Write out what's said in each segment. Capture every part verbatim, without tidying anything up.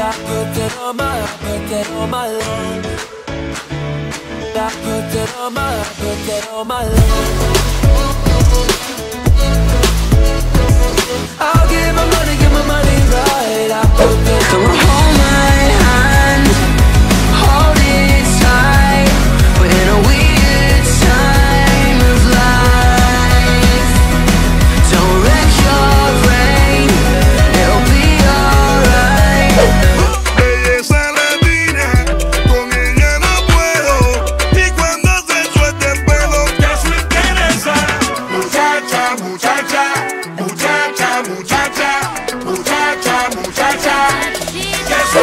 I put it on my, I put it on my love. I put it on my, I put it on my love. I'll give my money, give my money right. I put it. So hold my hand, hold it tight. We're in a weird time of life. Don't wreck your brain, it'll be alright. Belleza latina, con ella no puedo, ni cuando se suelta el pelo. Que su interesa. Muchacha, muchacha, muchacha, muchacha, muchacha, muchacha. Que su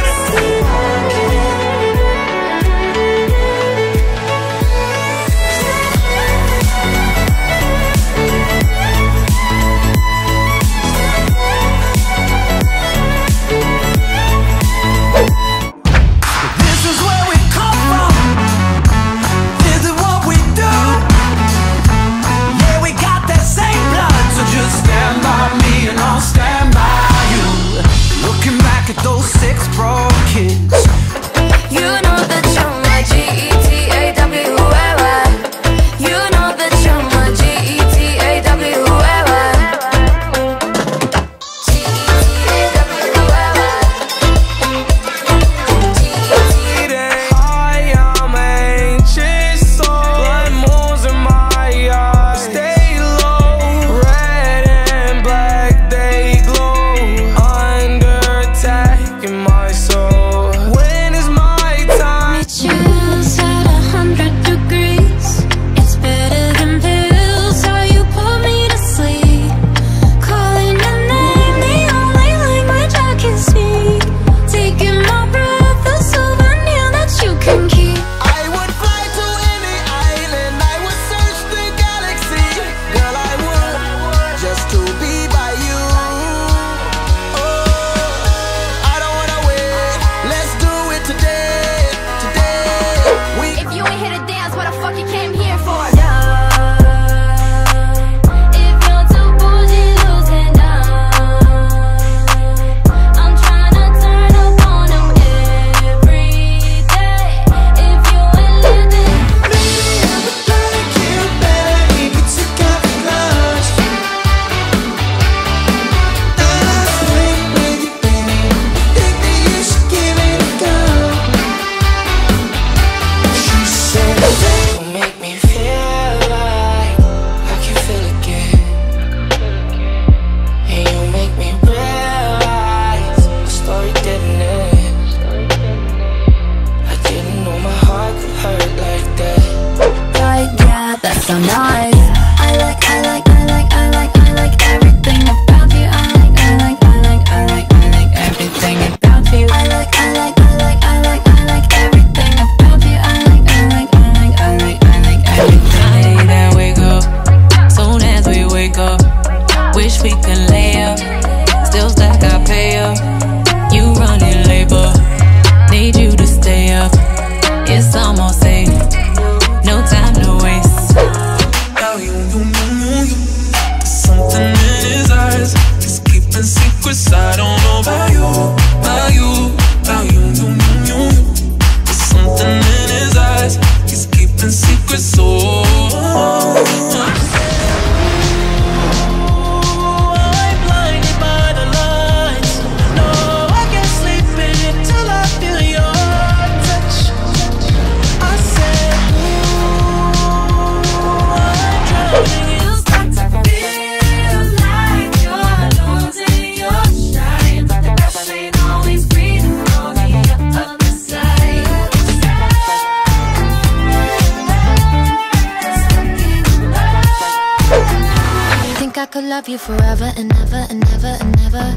love you forever and ever and ever and ever.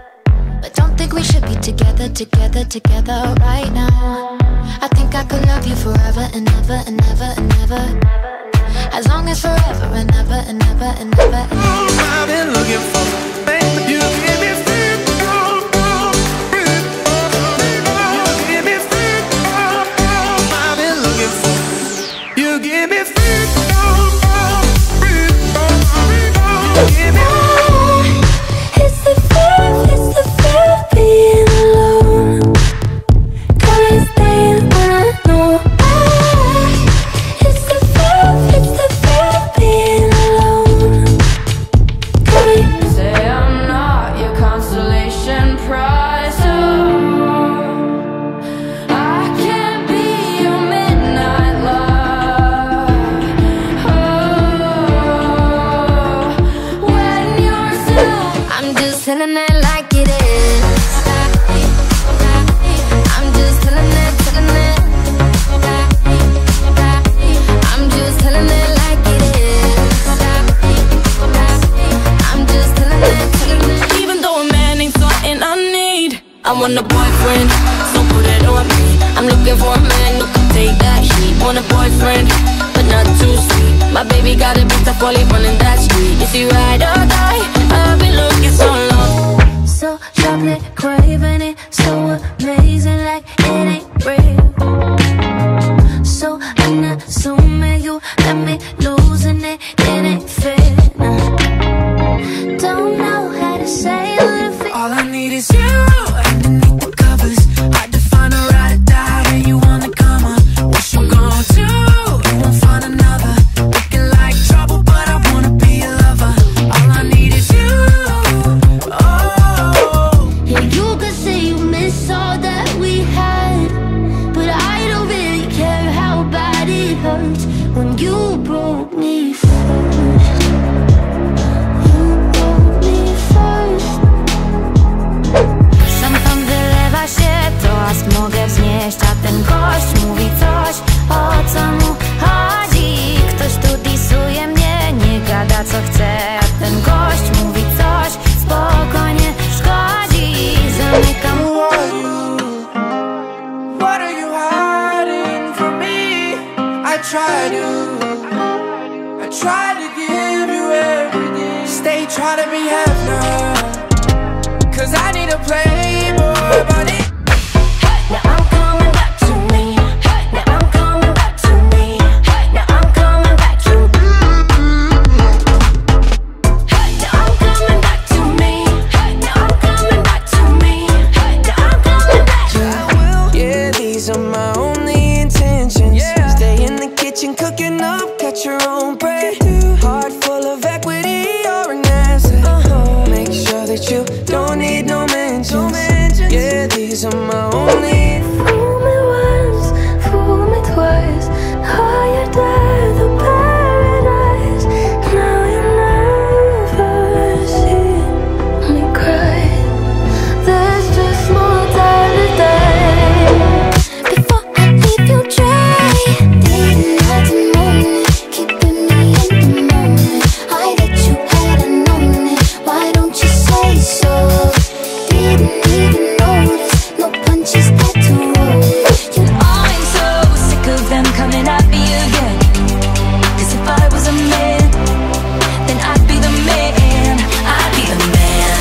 But don't think we should be together, together, together right now. I think I could love you forever and ever and ever and ever. As long as forever and ever and ever and ever and ever. I've been looking for, baby, you give me free. You give me free. I've been looking for, you give me free. Give me it's the fear, it's the fear of being alone. telling it like it is. I'm just telling it, telling it. I'm just telling it like it is. I'm just telling it, telling it. Even though a man ain't something I need, I want a boyfriend, so put it on me. I'm looking for a man who can take that heat. Want a boyfriend, but not too sweet. My baby got a bit of quality running that street. Is he ride or die? I've been looking so long. So chocolate, craving it, so amazing, like it ain't real. So I'm not assuming you let me losing it, it ain't fair. Don't know how to say it. All I need is you underneath the covers. Hard to find a ride or die when you wanna come on. What you gonna do? You won't find another. Looking like trouble, but I wanna be a lover. All I need is you. Oh, yeah, you could say you miss all that we had, but I don't really care how bad it hurts when you broke me first. You broke me first. Szantam wylewa się, to aż mogę wznieść, a ten gość mówi coś, o co mu chodzi. Ktoś tu disuje mnie, nie gada co chce, a ten gość mówi coś, spokojnie szkodzi. Zamykam. what are you hiding from me? I try to, I try to give you everything. Stay, try to behave now, cause I need a playboy bunny. Now I'm coming back to me. Now I'm coming back to me. Now I'm coming back to me. Now I'm coming back to me. Now I'm coming back to me. Now I'm coming back to me. Yeah, these are my only intentions. Yeah. Stay in the kitchen cooking up, cut your own bread. Heart full of equity, you're an asset. Uh-huh. Make sure that you don't need no mentions. Yeah, these are my only. Fool me once, fool me twice. Higher than the paradise. Now you never see me cry. There's just more time today. Before I leave you dry, didn't have to moan it, keeping me in the moment. I that you had known it. Why don't you say so? Didn't even notice, no punches that to roll. You I'm so sick of them coming at me again. Cause if I was a man, then I'd be the man. I'd be the man.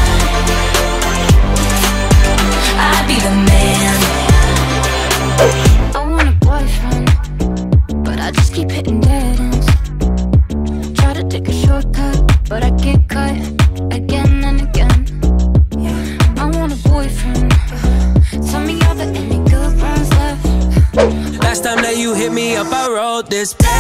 I'd be the man. I want a boyfriend, but I just keep hitting dead ends. Try to take a shortcut, but I get cut again and again. I want a boyfriend. Tell me, are there any good ones left? Last time that you hit me up, I wrote this.